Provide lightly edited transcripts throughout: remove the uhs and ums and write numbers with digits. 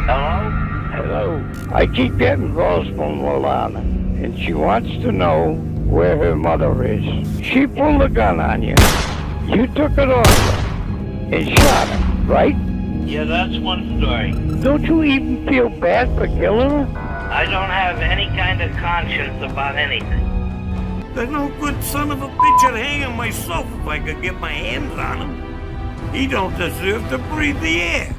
Hello? Hello. I keep getting calls from Lalana, and she wants to know where her mother is. She pulled a gun on you. You took it off her and shot her, right? Yeah, that's one story. Don't you even feel bad for killing her? I don't have any kind of conscience about anything. The no good son of a bitch would hang on myself if I could get my hands on him. He don't deserve to breathe the air.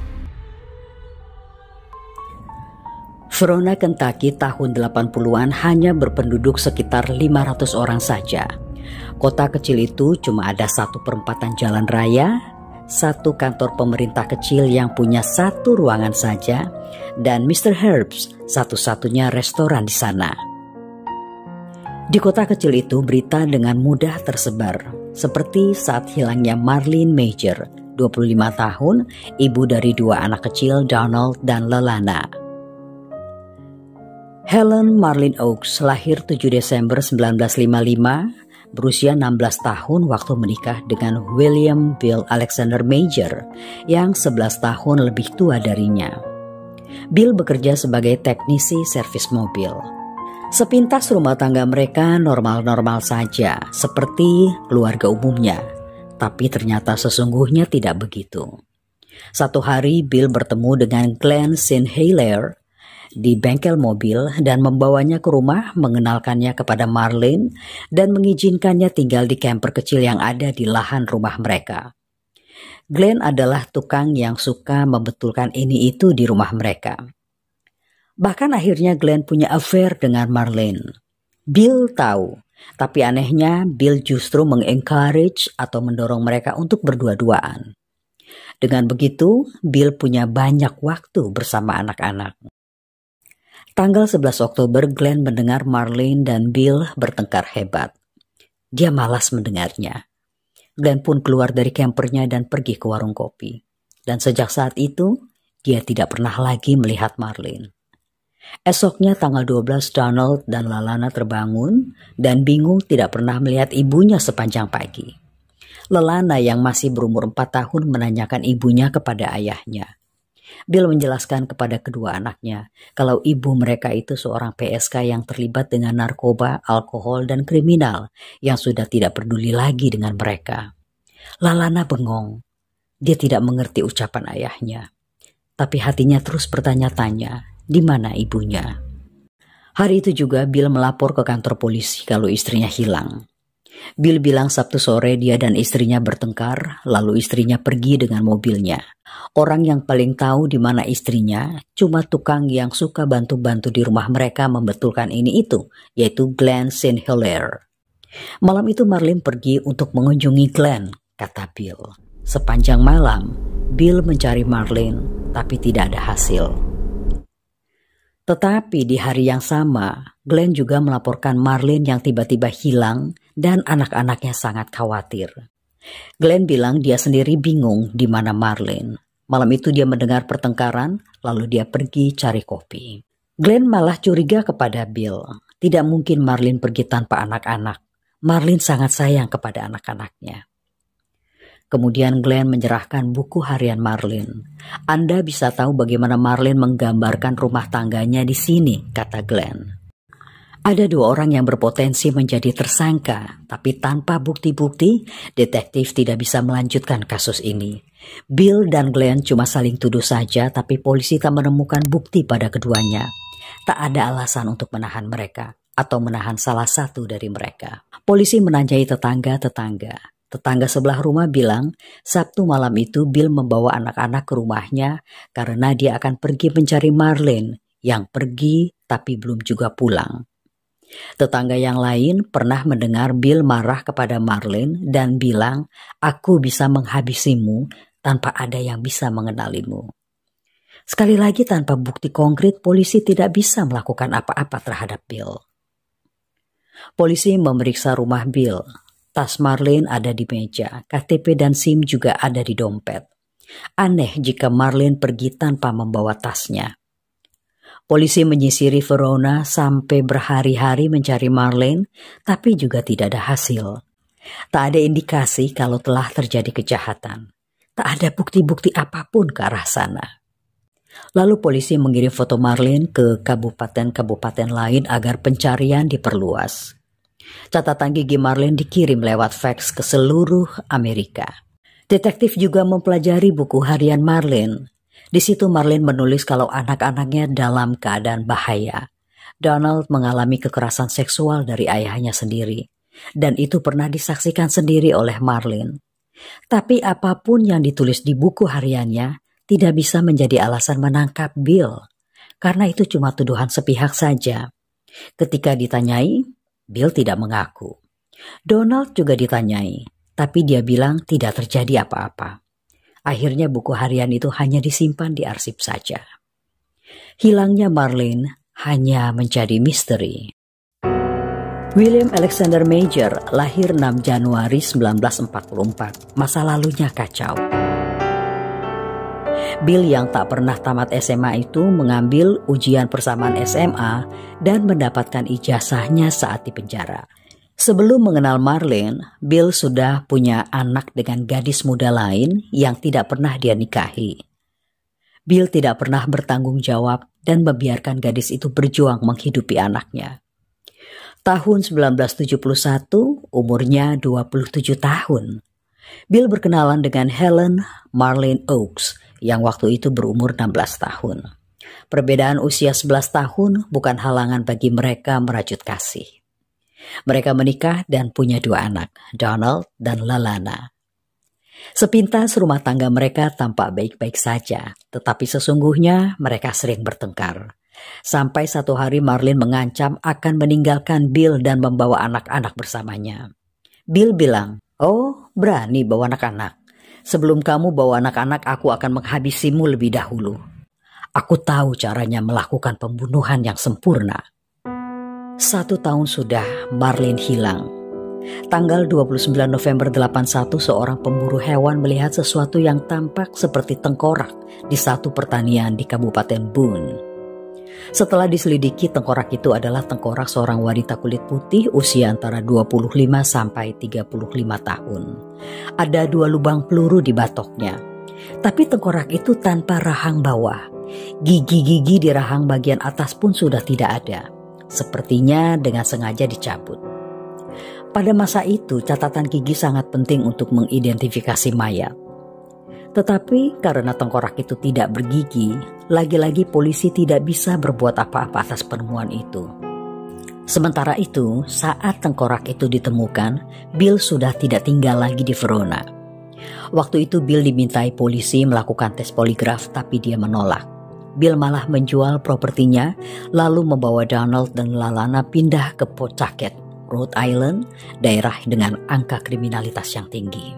Verona, Kentucky tahun 80-an hanya berpenduduk sekitar 500 orang saja. Kota kecil itu cuma ada 1/4 jalan raya, satu kantor pemerintah kecil yang punya satu ruangan saja, dan Mr. Herb's satu-satunya restoran di sana. Di kota kecil itu berita dengan mudah tersebar, seperti saat hilangnya Marlene Major, 25 tahun, ibu dari 2 anak kecil Donald dan Lalana. Helen Marlene Oaks lahir 7 Desember 1955, berusia 16 tahun waktu menikah dengan William Bill Alexander Major yang 11 tahun lebih tua darinya. Bill bekerja sebagai teknisi servis mobil. Sepintas rumah tangga mereka normal-normal saja, seperti keluarga umumnya. Tapi ternyata sesungguhnya tidak begitu. Satu hari Bill bertemu dengan Glenn Sinheiler di bengkel mobil dan membawanya ke rumah, mengenalkannya kepada Marlene dan mengizinkannya tinggal di camper kecil yang ada di lahan rumah mereka. Glenn adalah tukang yang suka membetulkan ini itu di rumah mereka. Bahkan akhirnya Glenn punya affair dengan Marlene. Bill tahu, tapi anehnya Bill justru mengencourage atau mendorong mereka untuk berdua-duaan. Dengan begitu, Bill punya banyak waktu bersama anak-anak. Tanggal 11 Oktober, Glenn mendengar Marlene dan Bill bertengkar hebat. Dia malas mendengarnya. Glenn pun keluar dari campernya dan pergi ke warung kopi. Dan sejak saat itu, dia tidak pernah lagi melihat Marlene. Esoknya tanggal 12, Donald dan Lalana terbangun dan bingung tidak pernah melihat ibunya sepanjang pagi. Lalana yang masih berumur 4 tahun menanyakan ibunya kepada ayahnya. Bill menjelaskan kepada kedua anaknya kalau ibu mereka itu seorang PSK yang terlibat dengan narkoba, alkohol, dan kriminal yang sudah tidak peduli lagi dengan mereka. Lalana bengong. Dia tidak mengerti ucapan ayahnya. Tapi hatinya terus bertanya-tanya, di mana ibunya? Hari itu juga Bill melapor ke kantor polisi kalau istrinya hilang. Bill bilang Sabtu sore dia dan istrinya bertengkar, lalu istrinya pergi dengan mobilnya. Orang yang paling tahu di mana istrinya cuma tukang yang suka bantu-bantu di rumah mereka membetulkan ini itu, yaitu Glenn Sinheiler. Malam itu Marlene pergi untuk mengunjungi Glenn, kata Bill. Sepanjang malam, Bill mencari Marlene, tapi tidak ada hasil. Tetapi di hari yang sama, Glenn juga melaporkan Marlene yang tiba-tiba hilang dan anak-anaknya sangat khawatir. Glenn bilang dia sendiri bingung di mana Marlene. Malam itu dia mendengar pertengkaran, lalu dia pergi cari kopi. Glenn malah curiga kepada Bill. Tidak mungkin Marlene pergi tanpa anak-anak. Marlene sangat sayang kepada anak-anaknya. Kemudian Glenn menyerahkan buku harian Marlene. Anda bisa tahu bagaimana Marlene menggambarkan rumah tangganya di sini, kata Glenn. Ada 2 orang yang berpotensi menjadi tersangka, tapi tanpa bukti-bukti, detektif tidak bisa melanjutkan kasus ini. Bill dan Glenn cuma saling tuduh saja, tapi polisi tak menemukan bukti pada keduanya. Tak ada alasan untuk menahan mereka, atau menahan salah satu dari mereka. Polisi menanyai tetangga-tetangga. Tetangga sebelah rumah bilang, Sabtu malam itu Bill membawa anak-anak ke rumahnya karena dia akan pergi mencari Marlene, yang pergi tapi belum juga pulang. Tetangga yang lain pernah mendengar Bill marah kepada Marlene dan bilang, aku bisa menghabisimu tanpa ada yang bisa mengenalimu. Sekali lagi tanpa bukti konkret, polisi tidak bisa melakukan apa-apa terhadap Bill. Polisi memeriksa rumah Bill. Tas Marlene ada di meja, KTP dan SIM juga ada di dompet. Aneh jika Marlene pergi tanpa membawa tasnya. Polisi menyisiri Verona sampai berhari-hari mencari Marlene, tapi juga tidak ada hasil. Tak ada indikasi kalau telah terjadi kejahatan. Tak ada bukti-bukti apapun ke arah sana. Lalu polisi mengirim foto Marlene ke kabupaten-kabupaten lain agar pencarian diperluas. Catatan gigi Marlene dikirim lewat fax ke seluruh Amerika. Detektif juga mempelajari buku harian Marlene. Di situ Marlene menulis kalau anak-anaknya dalam keadaan bahaya. Donald mengalami kekerasan seksual dari ayahnya sendiri. Dan itu pernah disaksikan sendiri oleh Marlene. Tapi apapun yang ditulis di buku hariannya tidak bisa menjadi alasan menangkap Bill, karena itu cuma tuduhan sepihak saja. Ketika ditanyai, Bill tidak mengaku. Donald juga ditanyai, tapi dia bilang tidak terjadi apa-apa. Akhirnya buku harian itu hanya disimpan di arsip saja. Hilangnya Marlene hanya menjadi misteri. William Alexander Major lahir 6 Januari 1944. Masa lalunya kacau. Bill yang tak pernah tamat SMA itu mengambil ujian persamaan SMA dan mendapatkan ijazahnya saat di penjara. Sebelum mengenal Marlene, Bill sudah punya anak dengan gadis muda lain yang tidak pernah dia nikahi. Bill tidak pernah bertanggung jawab dan membiarkan gadis itu berjuang menghidupi anaknya. Tahun 1971, umurnya 27 tahun. Bill berkenalan dengan Helen Marlene Oaks yang waktu itu berumur 16 tahun. Perbedaan usia 11 tahun bukan halangan bagi mereka merajut kasih. Mereka menikah dan punya 2 anak, Donald dan Lalana. Sepintas rumah tangga mereka tampak baik-baik saja, tetapi sesungguhnya mereka sering bertengkar. Sampai satu hari Marlene mengancam akan meninggalkan Bill dan membawa anak-anak bersamanya. Bill bilang, "Oh, berani bawa anak-anak. Sebelum kamu bawa anak-anak, aku akan menghabisimu lebih dahulu. Aku tahu caranya melakukan pembunuhan yang sempurna." 1 tahun sudah Marlene hilang. Tanggal 29 November 81, seorang pemburu hewan melihat sesuatu yang tampak seperti tengkorak di satu pertanian di Kabupaten Boone. Setelah diselidiki, tengkorak itu adalah tengkorak seorang wanita kulit putih usia antara 25 sampai 35 tahun. Ada 2 lubang peluru di batoknya. Tapi tengkorak itu tanpa rahang bawah. Gigi-gigi di rahang bagian atas pun sudah tidak ada. Sepertinya dengan sengaja dicabut. Pada masa itu, catatan gigi sangat penting untuk mengidentifikasi mayat. Tetapi karena tengkorak itu tidak bergigi, lagi-lagi polisi tidak bisa berbuat apa-apa atas penemuan itu. Sementara itu, saat tengkorak itu ditemukan, Bill sudah tidak tinggal lagi di Verona. Waktu itu Bill dimintai polisi melakukan tes poligraf, tapi dia menolak. Bill malah menjual propertinya, lalu membawa Donald dan Lalana pindah ke Pawtucket, Rhode Island, daerah dengan angka kriminalitas yang tinggi.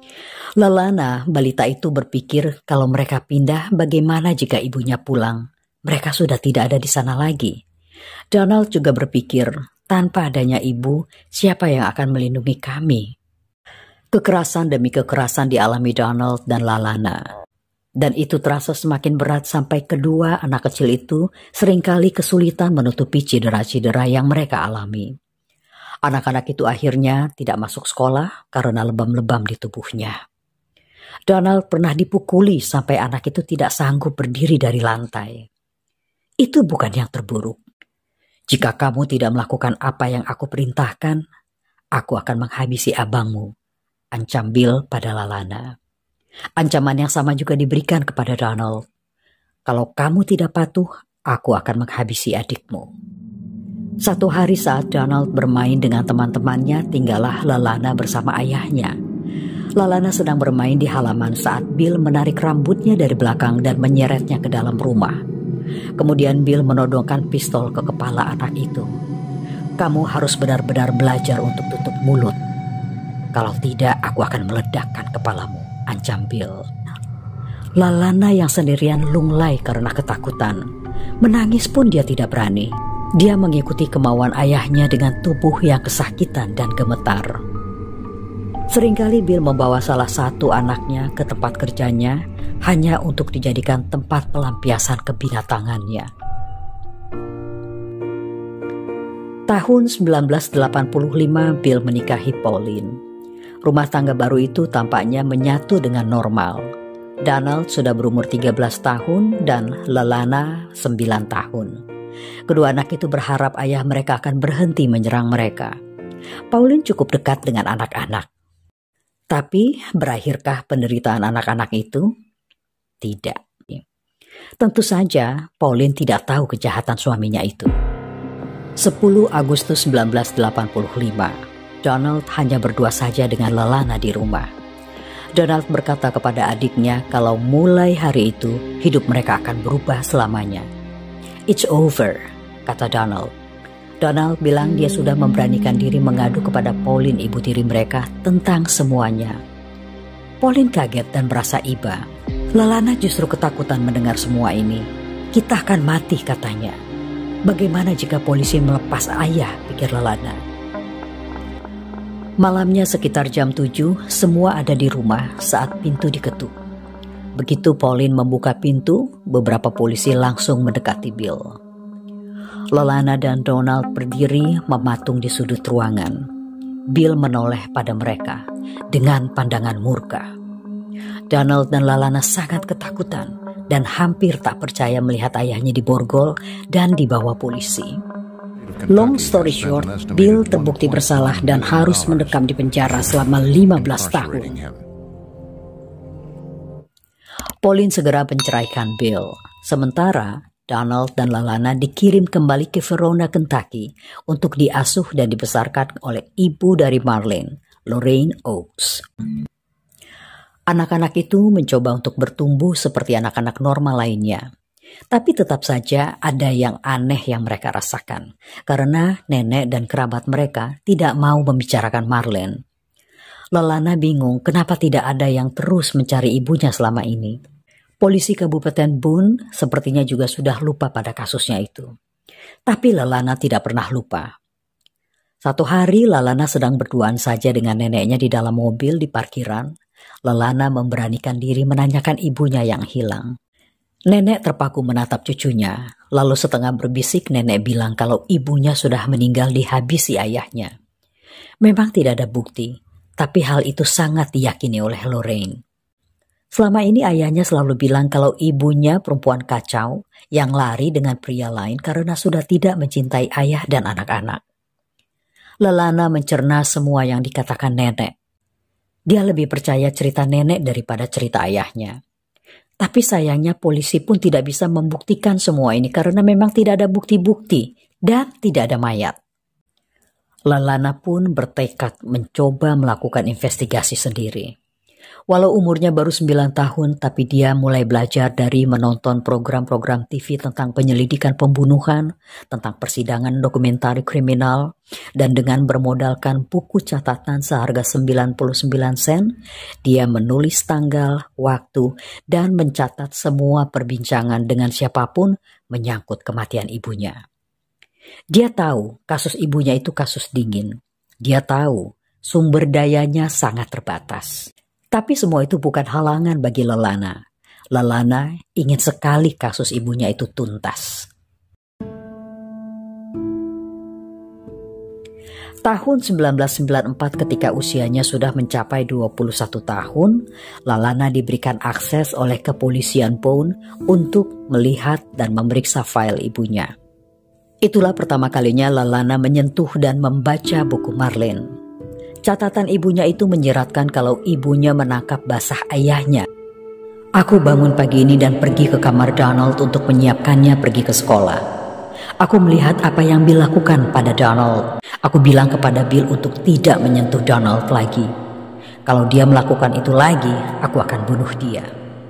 Lalana, balita itu berpikir kalau mereka pindah, bagaimana jika ibunya pulang? Mereka sudah tidak ada di sana lagi. Donald juga berpikir, tanpa adanya ibu, siapa yang akan melindungi kami? Kekerasan demi kekerasan dialami Donald dan Lalana. Dan itu terasa semakin berat sampai kedua anak kecil itu seringkali kesulitan menutupi cedera-cedera yang mereka alami. Anak-anak itu akhirnya tidak masuk sekolah karena lebam-lebam di tubuhnya. Donald pernah dipukuli sampai anak itu tidak sanggup berdiri dari lantai. Itu bukan yang terburuk. Jika kamu tidak melakukan apa yang aku perintahkan, aku akan menghabisi abangmu, ancam Bill pada Lalana. Ancaman yang sama juga diberikan kepada Donald. Kalau kamu tidak patuh, aku akan menghabisi adikmu. Satu hari saat Donald bermain dengan teman-temannya, tinggallah Lalana bersama ayahnya. Lalana sedang bermain di halaman saat Bill menarik rambutnya dari belakang dan menyeretnya ke dalam rumah. Kemudian Bill menodongkan pistol ke kepala anak itu. Kamu harus benar-benar belajar untuk tutup mulut. Kalau tidak, aku akan meledakkan kepalamu, ancam Bill. Lalana yang sendirian lunglai karena ketakutan. Menangis pun dia tidak berani. Dia mengikuti kemauan ayahnya dengan tubuh yang kesakitan dan gemetar. Seringkali Bill membawa salah satu anaknya ke tempat kerjanya hanya untuk dijadikan tempat pelampiasan kebinatangannya. Tahun 1985 Bill menikahi Pauline. Rumah tangga baru itu tampaknya menyatu dengan normal. Donald sudah berumur 13 tahun dan Lelana 9 tahun. Kedua anak itu berharap ayah mereka akan berhenti menyerang mereka. Pauline cukup dekat dengan anak-anak. Tapi berakhirkah penderitaan anak-anak itu? Tidak. Tentu saja Pauline tidak tahu kejahatan suaminya itu. 10 Agustus 1985, Donald hanya berdua saja dengan Lelana di rumah. Donald berkata kepada adiknya kalau mulai hari itu hidup mereka akan berubah selamanya. "It's over," kata Donald. Donald bilang dia sudah memberanikan diri mengadu kepada Pauline, ibu tiri mereka, tentang semuanya. Pauline kaget dan merasa iba. Lelana justru ketakutan mendengar semua ini. "Kita akan mati," katanya. "Bagaimana jika polisi melepas ayah?" pikir Lelana. Malamnya sekitar jam 7, semua ada di rumah saat pintu diketuk. Begitu Pauline membuka pintu, beberapa polisi langsung mendekati Bill. Lelana dan Donald berdiri mematung di sudut ruangan. Bill menoleh pada mereka dengan pandangan murka. Donald dan Lelana sangat ketakutan dan hampir tak percaya melihat ayahnya diborgol dan dibawa polisi. Long story short, Bill terbukti bersalah dan harus mendekam di penjara selama 15 tahun. Pauline segera menceraikan Bill. Sementara Donald dan Lelana dikirim kembali ke Verona, Kentucky untuk diasuh dan dibesarkan oleh ibu dari Marlene, Lorraine Oakes. Anak-anak itu mencoba untuk bertumbuh seperti anak-anak normal lainnya. Tapi tetap saja ada yang aneh yang mereka rasakan, karena nenek dan kerabat mereka tidak mau membicarakan Marlene. Lelana bingung kenapa tidak ada yang terus mencari ibunya selama ini. Polisi Kabupaten Boone sepertinya juga sudah lupa pada kasusnya itu. Tapi Lelana tidak pernah lupa. Satu hari Lelana sedang berduaan saja dengan neneknya di dalam mobil di parkiran. Lelana memberanikan diri menanyakan ibunya yang hilang. Nenek terpaku menatap cucunya, lalu setengah berbisik nenek bilang kalau ibunya sudah meninggal dihabisi ayahnya. Memang tidak ada bukti, tapi hal itu sangat diyakini oleh Lorraine. Selama ini ayahnya selalu bilang kalau ibunya perempuan kacau yang lari dengan pria lain karena sudah tidak mencintai ayah dan anak-anak. Lelana mencerna semua yang dikatakan nenek. Dia lebih percaya cerita nenek daripada cerita ayahnya. Tapi sayangnya polisi pun tidak bisa membuktikan semua ini karena memang tidak ada bukti-bukti dan tidak ada mayat. Lelana pun bertekad mencoba melakukan investigasi sendiri. Walau umurnya baru 9 tahun, tapi dia mulai belajar dari menonton program-program TV tentang penyelidikan pembunuhan, tentang persidangan dokumentari kriminal, dan dengan bermodalkan buku catatan seharga 99 sen, dia menulis tanggal, waktu, dan mencatat semua perbincangan dengan siapapun menyangkut kematian ibunya. Dia tahu kasus ibunya itu kasus dingin. Dia tahu sumber dayanya sangat terbatas. Tapi semua itu bukan halangan bagi Lelana. Lelana ingin sekali kasus ibunya itu tuntas. Tahun 1994 ketika usianya sudah mencapai 21 tahun, Lelana diberikan akses oleh kepolisian Boone untuk melihat dan memeriksa file ibunya. Itulah pertama kalinya Lelana menyentuh dan membaca buku Marlene. Catatan ibunya itu menyeratkan kalau ibunya menangkap basah ayahnya. "Aku bangun pagi ini dan pergi ke kamar Donald untuk menyiapkannya pergi ke sekolah. Aku melihat apa yang Bill lakukan pada Donald. Aku bilang kepada Bill untuk tidak menyentuh Donald lagi. Kalau dia melakukan itu lagi, aku akan bunuh dia."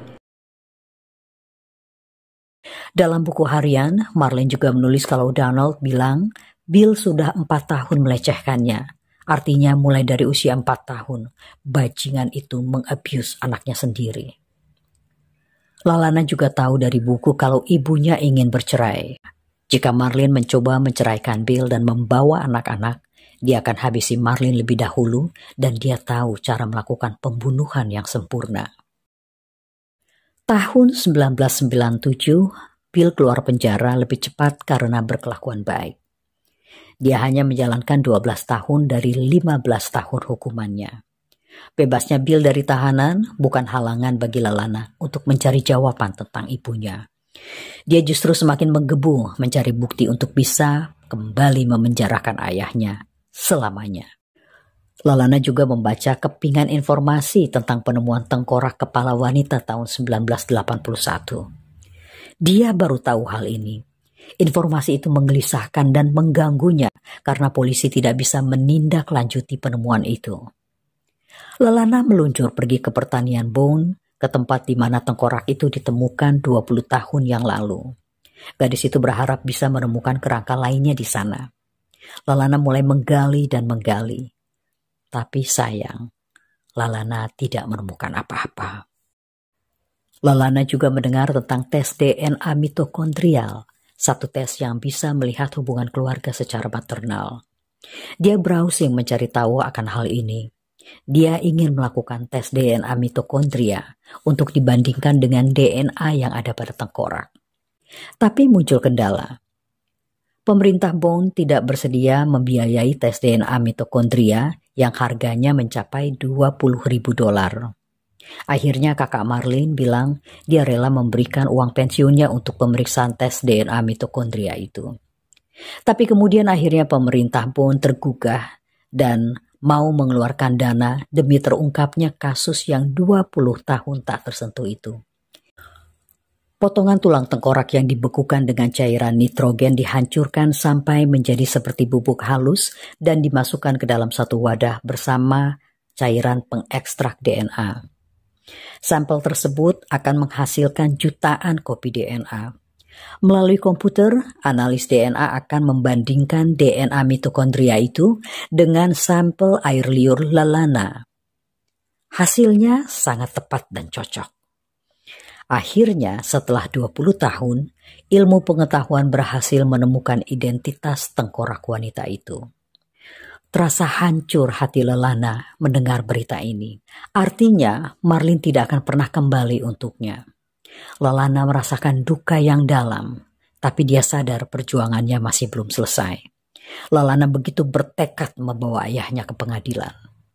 Dalam buku harian, Marlene juga menulis kalau Donald bilang Bill sudah 4 tahun melecehkannya. Artinya mulai dari usia 4 tahun, bajingan itu mengabuse anaknya sendiri. Lelana juga tahu dari buku kalau ibunya ingin bercerai. Jika Marlene mencoba menceraikan Bill dan membawa anak-anak, dia akan habisi Marlene lebih dahulu dan dia tahu cara melakukan pembunuhan yang sempurna. Tahun 1997, Bill keluar penjara lebih cepat karena berkelakuan baik. Dia hanya menjalankan 12 tahun dari 15 tahun hukumannya. Bebasnya Bill dari tahanan bukan halangan bagi Lalana untuk mencari jawaban tentang ibunya. Dia justru semakin menggebu mencari bukti untuk bisa kembali memenjarakan ayahnya selamanya. Lalana juga membaca kepingan informasi tentang penemuan tengkorak kepala wanita tahun 1981. Dia baru tahu hal ini. Informasi itu menggelisahkan dan mengganggunya karena polisi tidak bisa menindaklanjuti penemuan itu. Lalana meluncur pergi ke pertanian Bone, ke tempat di mana tengkorak itu ditemukan 20 tahun yang lalu. Gadis itu berharap bisa menemukan kerangka lainnya di sana. Lalana mulai menggali dan menggali. Tapi sayang, Lalana tidak menemukan apa-apa. Lalana juga mendengar tentang tes DNA mitokondrial, satu tes yang bisa melihat hubungan keluarga secara maternal. Dia browsing mencari tahu akan hal ini. Dia ingin melakukan tes DNA mitokondria untuk dibandingkan dengan DNA yang ada pada tengkorak. Tapi muncul kendala. Pemerintah Bone tidak bersedia membiayai tes DNA mitokondria yang harganya mencapai $20.000. Akhirnya kakak Marlene bilang dia rela memberikan uang pensiunnya untuk pemeriksaan tes DNA mitokondria itu. Tapi kemudian akhirnya pemerintah Bone tergugah dan mau mengeluarkan dana demi terungkapnya kasus yang 20 tahun tak tersentuh itu. Potongan tulang tengkorak yang dibekukan dengan cairan nitrogen dihancurkan sampai menjadi seperti bubuk halus dan dimasukkan ke dalam satu wadah bersama cairan pengekstrak DNA. Sampel tersebut akan menghasilkan jutaan kopi DNA. Melalui komputer, analis DNA akan membandingkan DNA mitokondria itu dengan sampel air liur Lalana. Hasilnya sangat tepat dan cocok. Akhirnya, setelah 20 tahun, ilmu pengetahuan berhasil menemukan identitas tengkorak wanita itu. Terasa hancur hati Lalana mendengar berita ini. Artinya, Marlene tidak akan pernah kembali untuknya. Lalana merasakan duka yang dalam, tapi dia sadar perjuangannya masih belum selesai. Lalana begitu bertekad membawa ayahnya ke pengadilan.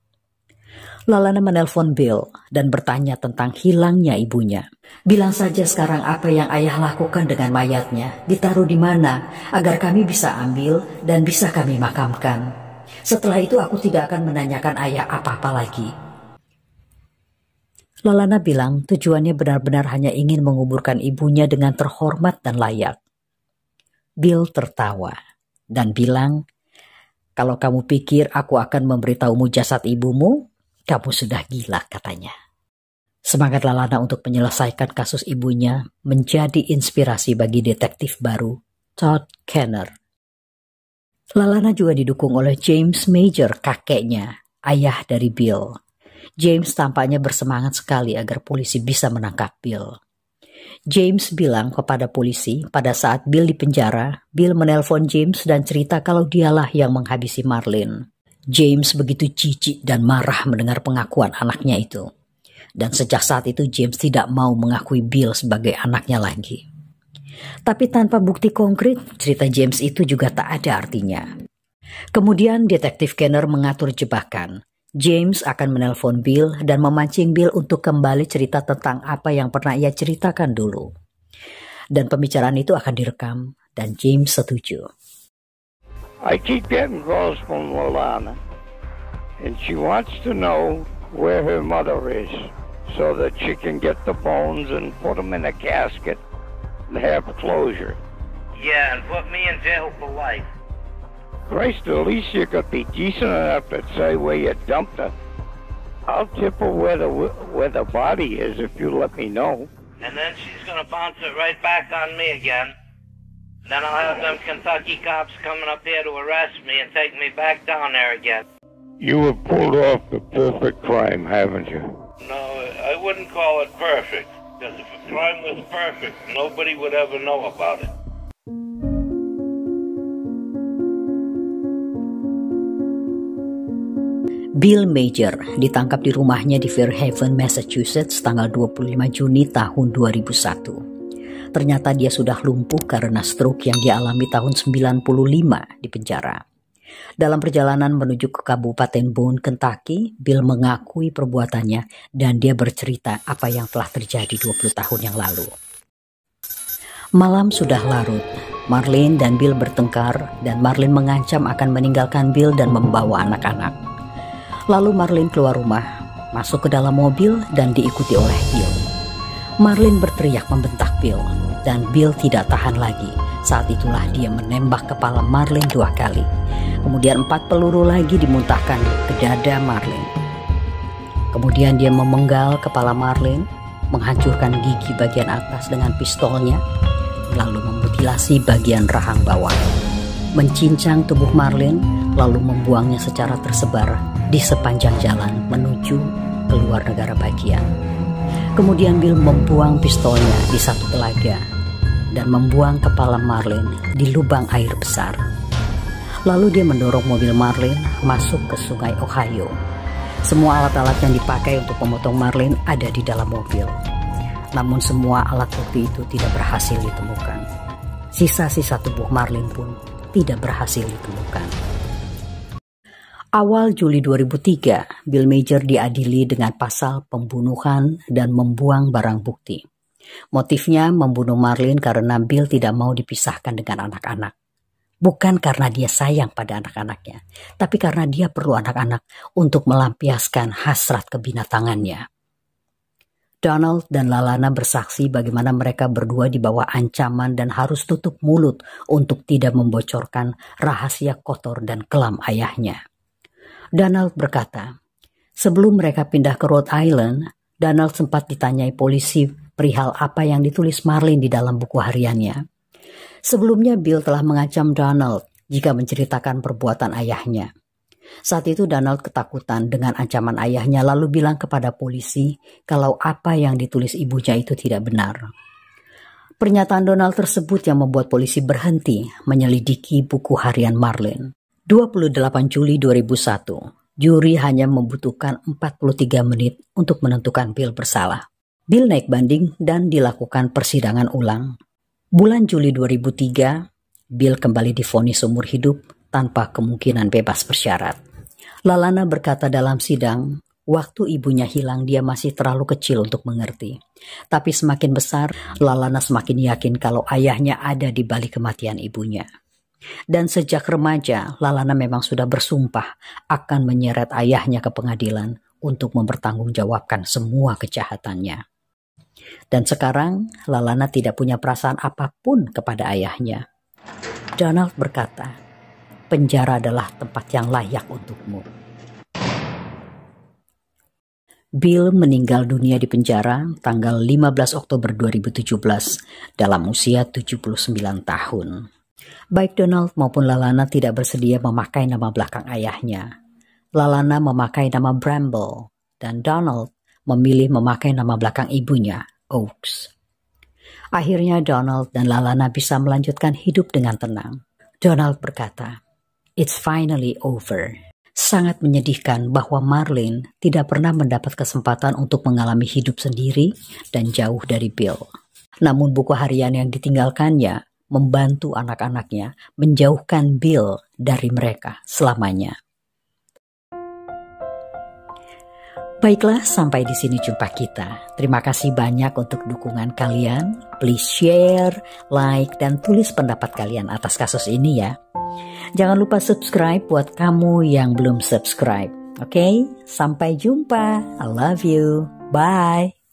Lalana menelpon Bill dan bertanya tentang hilangnya ibunya. Bilang saja sekarang apa yang ayah lakukan dengan mayatnya, ditaruh di mana, agar kami bisa ambil dan bisa kami makamkan. Setelah itu aku tidak akan menanyakan ayah apa-apa lagi. Lalana bilang tujuannya benar-benar hanya ingin menguburkan ibunya dengan terhormat dan layak. Bill tertawa dan bilang, kalau kamu pikir aku akan memberitahumu jasad ibumu, kamu sudah gila, katanya. Semangat Lalana untuk menyelesaikan kasus ibunya menjadi inspirasi bagi detektif baru, Todd Kenner. Lalana juga didukung oleh James Major, kakeknya, ayah dari Bill. James tampaknya bersemangat sekali agar polisi bisa menangkap Bill. James bilang kepada polisi pada saat Bill di penjara, Bill menelpon James dan cerita kalau dialah yang menghabisi Marlene. James begitu jijik dan marah mendengar pengakuan anaknya itu. Dan sejak saat itu James tidak mau mengakui Bill sebagai anaknya lagi. Tapi tanpa bukti konkret, cerita James itu juga tak ada artinya. Kemudian detektif Kenner mengatur jebakan. James akan menelpon Bill dan memancing Bill untuk kembali cerita tentang apa yang pernah ia ceritakan dulu. Dan pembicaraan itu akan direkam dan James setuju. I keep getting calls from Lalana, and she wants to know where her mother is so that she can get the bones and put them in a casket and have closure. Yeah, and put me in jail for life. Christ, at least you could be decent enough to say where you dumped her. I'll tip her where the body is if you let me know. And then she's gonna bounce it right back on me again. Then I'll have them Kentucky cops coming up here to arrest me and take me back down there again. You have pulled off the perfect crime, haven't you? No, I wouldn't call it perfect. Because if a crime was perfect, nobody would ever know about it. Bill Major ditangkap di rumahnya di Fairhaven, Massachusetts tanggal 25 Juni tahun 2001. Ternyata dia sudah lumpuh karena stroke yang dialami tahun 95 di penjara. Dalam perjalanan menuju ke Kabupaten Boone, Kentucky, Bill mengakui perbuatannya dan dia bercerita apa yang telah terjadi 20 tahun yang lalu. Malam sudah larut. Marlene dan Bill bertengkar dan Marlene mengancam akan meninggalkan Bill dan membawa anak-anak. Lalu Marlene keluar rumah, masuk ke dalam mobil dan diikuti oleh Bill. Marlene berteriak membentak Bill dan Bill tidak tahan lagi. Saat itulah dia menembak kepala Marlene 2 kali. Kemudian 4 peluru lagi dimuntahkan ke dada Marlene. Kemudian dia memenggal kepala Marlene, menghancurkan gigi bagian atas dengan pistolnya, lalu memutilasi bagian rahang bawah, mencincang tubuh Marlene, lalu membuangnya secara tersebar di sepanjang jalan menuju keluar negara bagian. Kemudian Bill membuang pistolnya di satu telaga dan membuang kepala Marlene di lubang air besar. Lalu dia mendorong mobil Marlene masuk ke sungai Ohio. Semua alat-alat yang dipakai untuk memotong Marlene ada di dalam mobil. Namun semua alat bukti itu tidak berhasil ditemukan. Sisa-sisa tubuh Marlene pun tidak berhasil ditemukan. Awal Juli 2003, Bill Major diadili dengan pasal pembunuhan dan membuang barang bukti. Motifnya membunuh Marlene karena Bill tidak mau dipisahkan dengan anak-anak. Bukan karena dia sayang pada anak-anaknya, tapi karena dia perlu anak-anak untuk melampiaskan hasrat kebinatangannya. Donald dan Lalana bersaksi bagaimana mereka berdua di bawah ancaman dan harus tutup mulut untuk tidak membocorkan rahasia kotor dan kelam ayahnya. Donald berkata, sebelum mereka pindah ke Rhode Island, Donald sempat ditanyai polisi perihal apa yang ditulis Marlene di dalam buku hariannya. Sebelumnya Bill telah mengancam Donald jika menceritakan perbuatan ayahnya. Saat itu Donald ketakutan dengan ancaman ayahnya lalu bilang kepada polisi kalau apa yang ditulis ibunya itu tidak benar. Pernyataan Donald tersebut yang membuat polisi berhenti menyelidiki buku harian Marlene. 28 Juli 2001, juri hanya membutuhkan 43 menit untuk menentukan Bill bersalah. Bill naik banding dan dilakukan persidangan ulang. Bulan Juli 2003, Bill kembali divonis seumur hidup tanpa kemungkinan bebas bersyarat. Lalana berkata dalam sidang, waktu ibunya hilang dia masih terlalu kecil untuk mengerti. Tapi semakin besar, Lalana semakin yakin kalau ayahnya ada di balik kematian ibunya. Dan sejak remaja, Lalana memang sudah bersumpah akan menyeret ayahnya ke pengadilan untuk mempertanggungjawabkan semua kejahatannya. Dan sekarang, Lalana tidak punya perasaan apapun kepada ayahnya. Donald berkata, penjara adalah tempat yang layak untukmu. Bill meninggal dunia di penjara tanggal 15 Oktober 2017 dalam usia 79 tahun. Baik Donald maupun Lalana tidak bersedia memakai nama belakang ayahnya. Lalana memakai nama Bramble dan Donald memilih memakai nama belakang ibunya, Oaks. Akhirnya Donald dan Lalana bisa melanjutkan hidup dengan tenang. Donald berkata, "It's finally over." Sangat menyedihkan bahwa Marlene tidak pernah mendapat kesempatan untuk mengalami hidup sendiri dan jauh dari Bill. Namun buku harian yang ditinggalkannya membantu anak-anaknya menjauhkan Bill dari mereka selamanya. Baiklah, sampai di sini jumpa kita. Terima kasih banyak untuk dukungan kalian. Please share, like, dan tulis pendapat kalian atas kasus ini ya. Jangan lupa subscribe buat kamu yang belum subscribe. Oke, sampai jumpa. I love you. Bye.